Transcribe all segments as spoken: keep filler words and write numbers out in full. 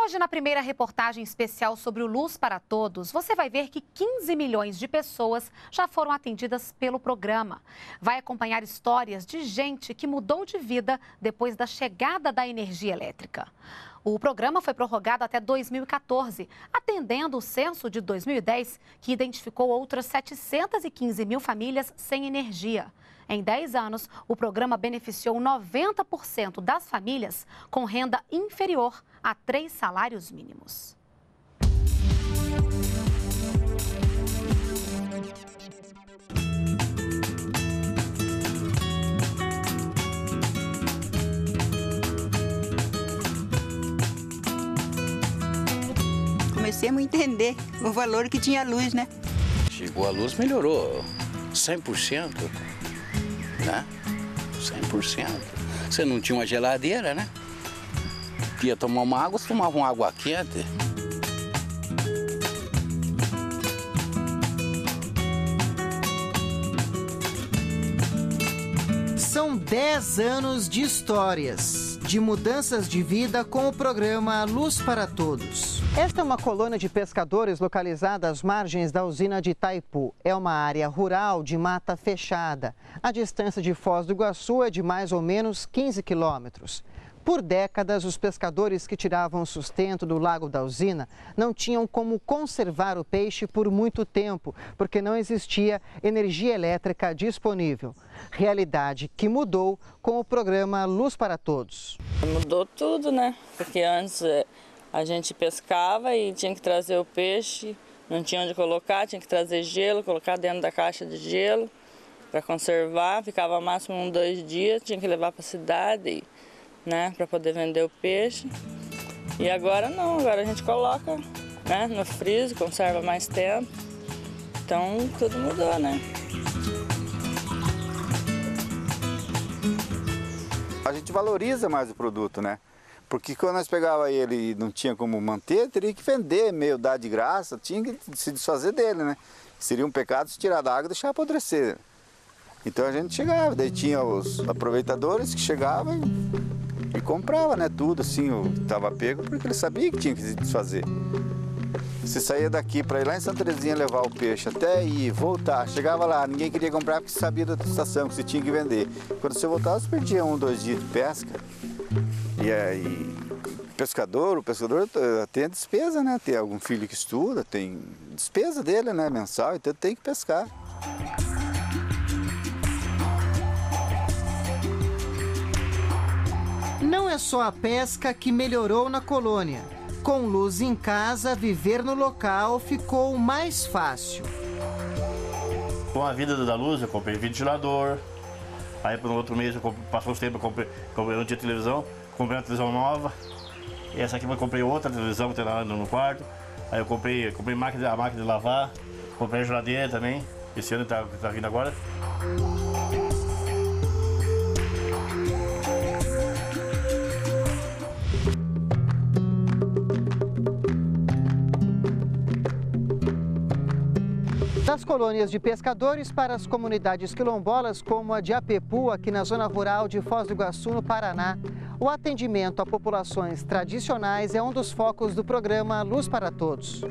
Hoje, na primeira reportagem especial sobre o Luz para Todos, você vai ver que quinze milhões de pessoas já foram atendidas pelo programa. Vai acompanhar histórias de gente que mudou de vida depois da chegada da energia elétrica. O programa foi prorrogado até dois mil e quatorze, atendendo o censo de dois mil e dez, que identificou outras setecentas e quinze mil famílias sem energia. Em dez anos, o programa beneficiou noventa por cento das famílias com renda inferior a três salários mínimos. Comecei a entender o valor que tinha a luz, né? Chegou a luz, melhorou cem por cento, né? cem por cento. Você não tinha uma geladeira, né? Ia tomar uma água, você tomava uma água quente. São dez anos de histórias, de mudanças de vida com o programa Luz para Todos. Esta é uma colônia de pescadores localizada às margens da usina de Itaipu. É uma área rural de mata fechada. A distância de Foz do Iguaçu é de mais ou menos quinze quilômetros. Por décadas, os pescadores que tiravam sustento do lago da usina não tinham como conservar o peixe por muito tempo, porque não existia energia elétrica disponível. Realidade que mudou com o programa Luz para Todos. Mudou tudo, né? Porque antes a gente pescava e tinha que trazer o peixe, não tinha onde colocar, tinha que trazer gelo, colocar dentro da caixa de gelo para conservar, ficava máximo uns dois dias, tinha que levar para a cidade, né, para poder vender o peixe. E agora não, agora a gente coloca, né, no freezer, conserva mais tempo. Então tudo mudou, né? A gente valoriza mais o produto, né? Porque quando nós pegava ele e não tinha como manter, teria que vender, meio dar de graça, tinha que se desfazer dele, né? Seria um pecado se tirar da água e deixar apodrecer. Então a gente chegava, daí tinha os aproveitadores que chegavam e, e compravam, né? Tudo assim, o que estava pego, porque ele sabia que tinha que se desfazer. Você saía daqui para ir lá em Santa Terezinha levar o peixe, até ir, voltar, chegava lá, ninguém queria comprar porque sabia da estação que você tinha que vender. Quando você voltava, você perdia um, dois dias de pesca. E aí, pescador, o pescador tem a despesa, né? Tem algum filho que estuda, tem despesa dele, né? Mensal, então tem que pescar. Não é só a pesca que melhorou na colônia. Com luz em casa, viver no local ficou mais fácil. Com a vida da luz, eu comprei ventilador. Aí, por um outro mês, eu comprei, passou os tempos, eu comprei, comprei, não tinha televisão, comprei uma televisão nova. E essa aqui eu comprei outra televisão que tem lá no quarto. Aí eu comprei, comprei máquina, a máquina de lavar, comprei a geladeira também. Esse ano está tá vindo agora. Das colônias de pescadores para as comunidades quilombolas, como a de Apepu, aqui na zona rural de Foz do Iguaçu, no Paraná, o atendimento a populações tradicionais é um dos focos do programa Luz para Todos.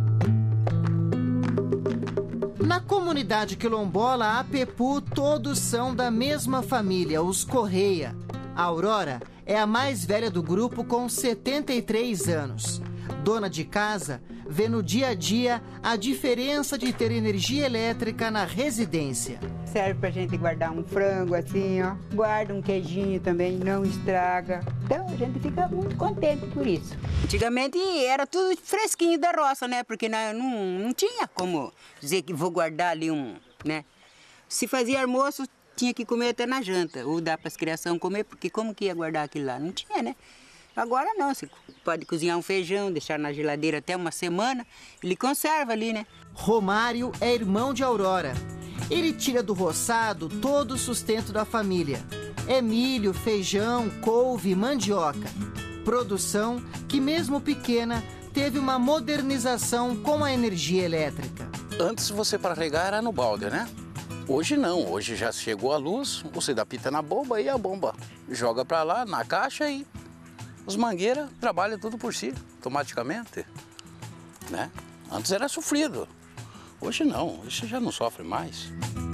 Na comunidade quilombola Apepu, todos são da mesma família, os Correia. A Aurora é a mais velha do grupo, com setenta e três anos. Dona de casa, vê no dia a dia a diferença de ter energia elétrica na residência. Serve pra gente guardar um frango assim, ó. Guarda um queijinho também, não estraga. Então a gente fica muito contente por isso. Antigamente era tudo fresquinho da roça, né? Porque não, não, não tinha como dizer que vou guardar ali um, né? Se fazia almoço, tinha que comer até na janta. Ou dar para as criações comer, porque como que ia guardar aquilo lá? Não tinha, né? Agora não, você pode cozinhar um feijão, deixar na geladeira até uma semana, ele conserva ali, né? Romário é irmão de Aurora. Ele tira do roçado todo o sustento da família. É milho, feijão, couve, mandioca. Produção que, mesmo pequena, teve uma modernização com a energia elétrica. Antes você para regar era no balde, né? Hoje não, hoje já chegou a luz, você dá pita na bomba e a bomba joga para lá na caixa e As mangueiras trabalham tudo por si, automaticamente, né? Antes era sofrido, hoje não, hoje já não sofre mais.